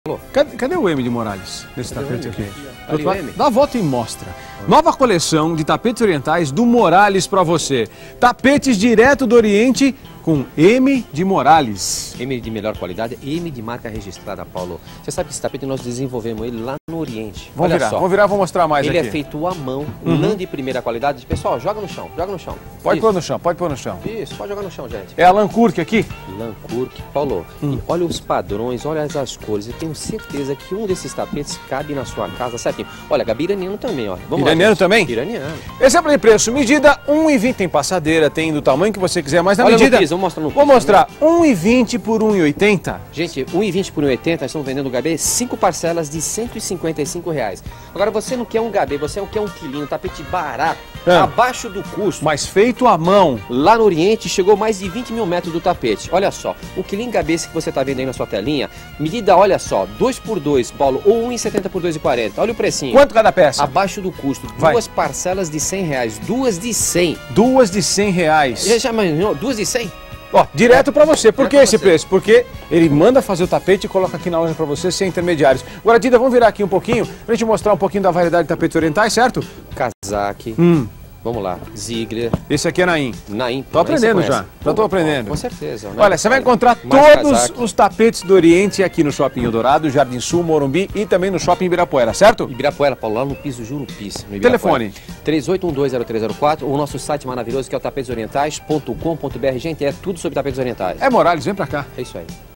Cadê o M de Morales nesse tapete aqui? Ali o M. Dá a volta e mostra. Nova coleção de tapetes orientais do Morales para você. Tapetes direto do Oriente com M de Morales. M de melhor qualidade, M de marca registrada, Paulo. Você sabe que esse tapete nós desenvolvemos ele lá no Oriente. Vamos virar, vou mostrar mais ele aqui. Ele é feito à mão, lã de primeira qualidade. Pessoal, joga no chão, joga no chão. Pode pôr no chão, pode pôr no chão. Isso, pode jogar no chão, gente. É a lã Kurk aqui? Lã Kurk, Paulo. E olha os padrões, olha as cores. Eu tenho certeza que um desses tapetes cabe na sua casa, certinho. Olha, gabi iraniano também, ó. Vamos iraniano lá, também? Iraniano. Exemplo de preço, medida 1,20, tem passadeira, tem do tamanho que você quiser, mas na Olha medida... no piso, vou mostrar no piso. Vou mostrar, 1,20 por 1,80. Gente, 1,20 por 1,80, nós estamos vendendo o gabê 5 parcelas de R$155. Agora, você não quer um gabê, você quer um quilinho, um tapete barato, abaixo do custo. Mas feito à mão. Lá no Oriente, chegou mais de 20 mil metros do tapete. Olha só, o quilinho gabê que você está vendo aí na sua telinha, medida, olha só, 2 por 2, Paulo, ou 1,70 por 2,40. Olha o precinho. Quanto cada peça? Abaixo do custo. Vai. 2 parcelas de R$100, 2 de 100. 2 de R$100. Já imaginou? 2 de 100? Ó, direto pra você. Por que Direto esse pra você. preço? Porque ele manda fazer o tapete e coloca aqui na loja pra você sem intermediários. Agora, Dida, vamos virar aqui um pouquinho pra gente mostrar um pouquinho da variedade de tapetes orientais, certo? Kazakh. Vamos lá. Ziegler. Esse aqui é Naim. Naim. Tô aprendendo já. Já tô aprendendo. Com certeza. Né? Olha, você vai encontrar todos os tapetes do Oriente aqui no Shopping Eldorado, Jardim Sul, Morumbi e também no Shopping Ibirapuera, certo? Ibirapuera, Paulo, lá no piso Jurupis. No Telefone. 38120304, o nosso site maravilhoso que é o tapetesorientais.com.br. Gente, é tudo sobre tapetes orientais. É Morales, vem pra cá. É isso aí.